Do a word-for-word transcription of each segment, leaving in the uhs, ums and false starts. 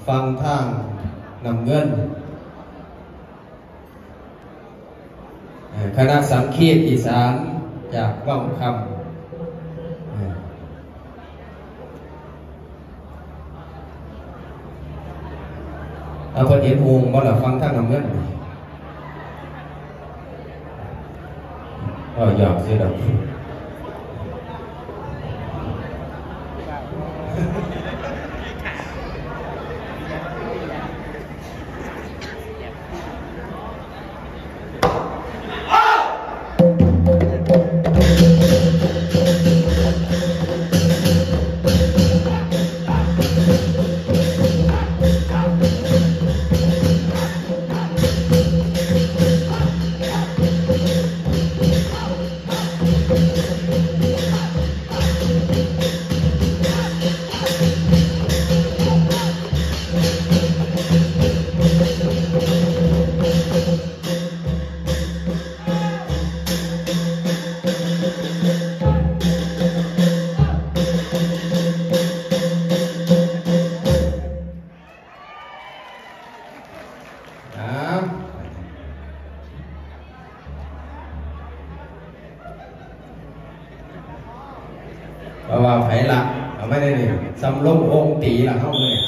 ฟังทางนำเงินคณะสังคีตอีสานจากว่างคำเอาพอเห็นวงบ่ล่ะฟังทางนำเงินก็หยอกสิดอกเพราะว่าไผ่ละเอาไม่ได้เลยสำลงองค์ตีละเข้าเลย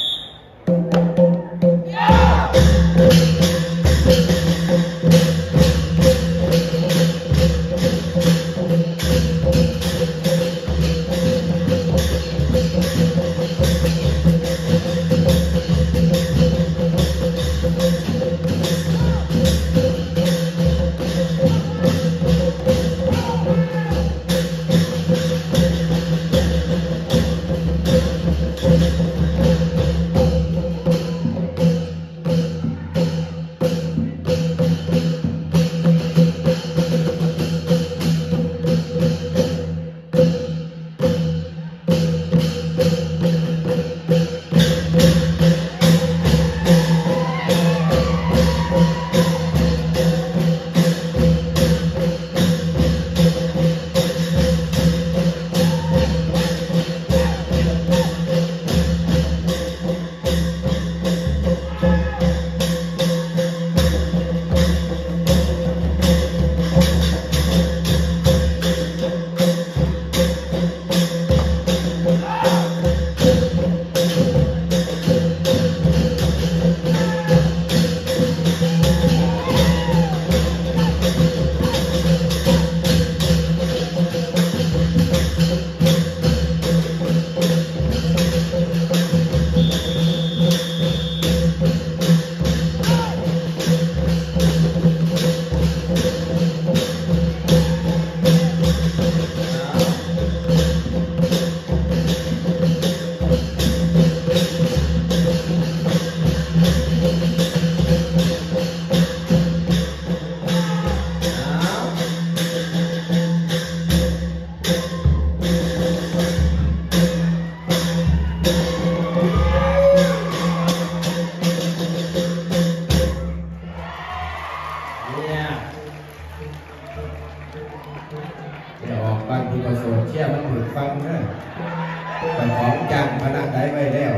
เดี๋ยวออกบ้านที่ประสบเชี่ยมันถึงฟังนะแต่ของจังพนักได้ไว้แล้ว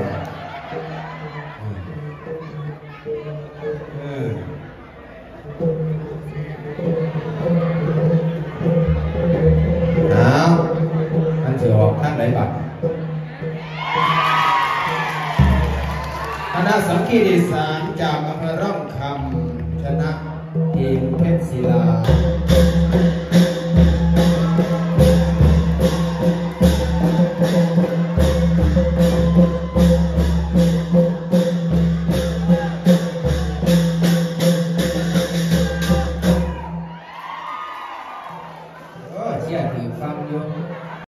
เอาอันจะออกทางไหนบ้างคณะสังคีตอีสานจากอำเภอร่องคำชนะทีมเพชรศิลา